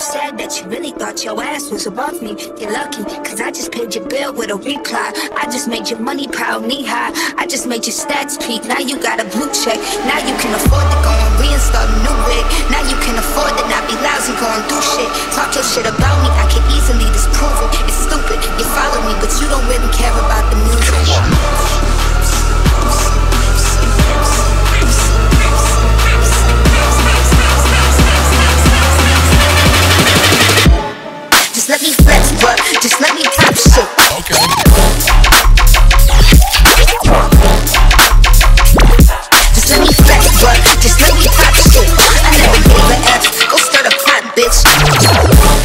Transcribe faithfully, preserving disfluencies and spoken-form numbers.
Sad that you really thought your ass was above me. You're lucky, cause I just paid your bill with a reply. I just made your money pile knee high. I just made your stats peak. Now you got a blue check. Now you can afford to go and reinstall a new wig. Now you can afford to not be lousy going through shit. Talk your shit about me, I can easily disprove it. It's stupid, you follow me, but you don't really care about the music. Just let me flex, bruh. Just let me pop shit. Okay. Just let me flex, bruh. Just let me pop shit. I never gave a F. Go start a pot, bitch.